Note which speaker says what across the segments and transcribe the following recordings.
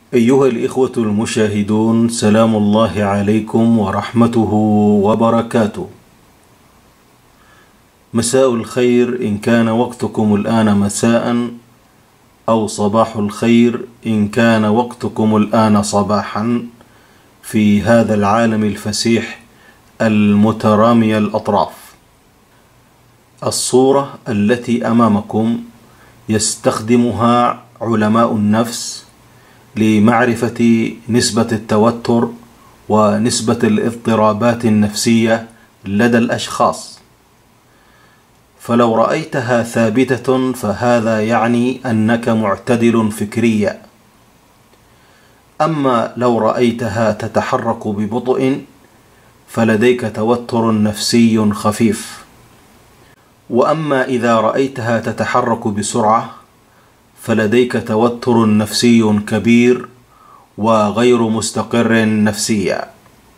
Speaker 1: أيها الإخوة المشاهدون، سلام الله عليكم ورحمته وبركاته. مساء الخير إن كان وقتكم الآن مساء، أو صباح الخير إن كان وقتكم الآن صباحا، في هذا العالم الفسيح المترامي الأطراف. الصورة التي أمامكم يستخدمها علماء النفس لمعرفة نسبة التوتر ونسبة الاضطرابات النفسية لدى الأشخاص. فلو رأيتها ثابتة فهذا يعني أنك معتدل فكريا، أما لو رأيتها تتحرك ببطء فلديك توتر نفسي خفيف، وأما إذا رأيتها تتحرك بسرعة فلديك توتر نفسي كبير وغير مستقر نفسيا.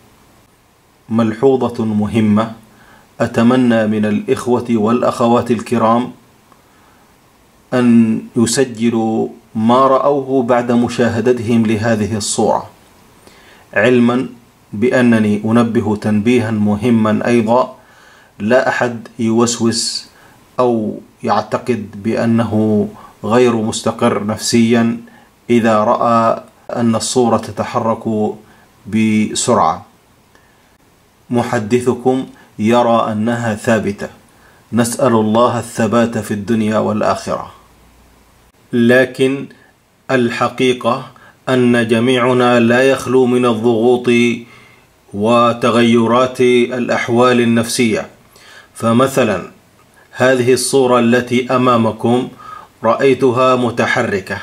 Speaker 1: ملحوظة مهمة أتمنى من الإخوة والأخوات الكرام أن يسجلوا ما رأوه بعد مشاهدتهم لهذه الصورة، علما بأنني أنبه تنبيها مهما أيضا: لا أحد يوسوس أو يعتقد بأنه غير مستقر نفسيا إذا رأى أن الصورة تتحرك بسرعة. محدثكم يرى أنها ثابتة، نسأل الله الثبات في الدنيا والآخرة. لكن الحقيقة أن جميعنا لا يخلو من الضغوط وتغيرات الأحوال النفسية. فمثلا هذه الصورة التي أمامكم رأيتها متحركة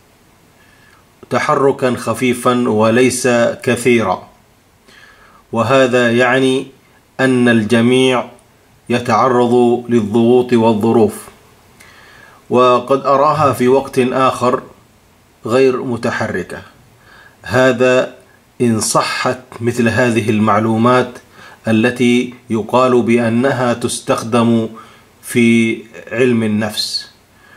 Speaker 1: تحركا خفيفا وليس كثيرا، وهذا يعني أن الجميع يتعرض للضغوط والظروف. وقد أراها في وقت آخر غير متحركة. هذا إن صحت مثل هذه المعلومات التي يقال بأنها تستخدم في علم النفس.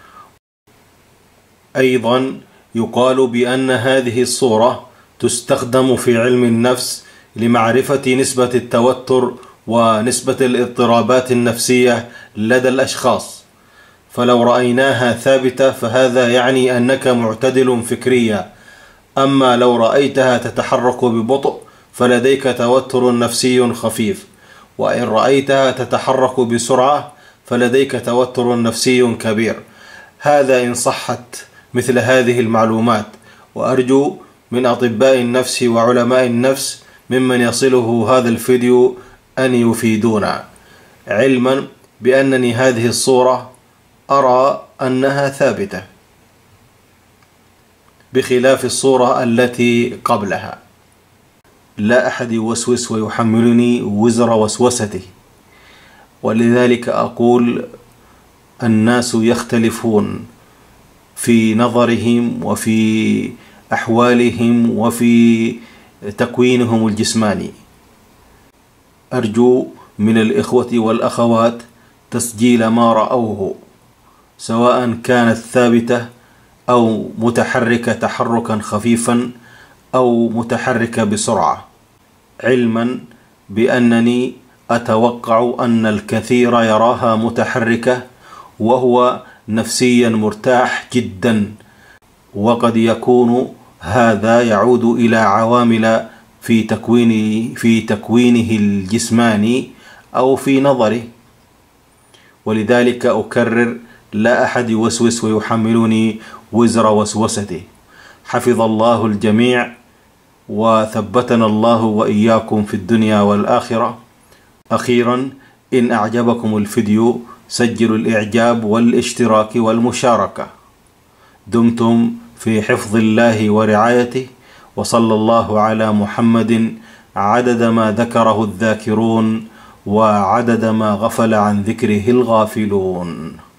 Speaker 1: أيضا يقال بأن هذه الصورة تستخدم في علم النفس لمعرفة نسبة التوتر ونسبة الاضطرابات النفسية لدى الأشخاص. فلو رأيناها ثابتة فهذا يعني أنك معتدل فكريا، أما لو رأيتها تتحرك ببطء فلديك توتر نفسي خفيف، وإن رأيتها تتحرك بسرعة فلديك توتر نفسي كبير. هذا إن صحت مثل هذه المعلومات، وأرجو من أطباء النفس وعلماء النفس ممن يصله هذا الفيديو أن يفيدونا، علما بأنني هذه الصورة أرى أنها ثابتة بخلاف الصورة التي قبلها. لا أحد يوسوس ويحملني وزر وسوسته، ولذلك أقول: الناس يختلفون في نظرهم وفي أحوالهم وفي تكوينهم الجسماني. أرجو من الإخوة والأخوات تسجيل ما رأوه، سواء كانت ثابتة أو متحركة تحركا خفيفا أو متحركة بسرعة، علما بأنني أتوقع أن الكثير يراها متحركة وهو نفسيا مرتاح جدا، وقد يكون هذا يعود إلى عوامل في تكوينه الجسماني أو في نظره. ولذلك أكرر: لا أحد يوسوس ويحملني وزر وسوسته. حفظ الله الجميع وثبتنا الله وإياكم في الدنيا والآخرة. أخيرا، إن أعجبكم الفيديو سجلوا الإعجاب والاشتراك والمشاركة. دمتم في حفظ الله ورعايته، وصلى الله على محمد عدد ما ذكره الذاكرون وعدد ما غفل عن ذكره الغافلون.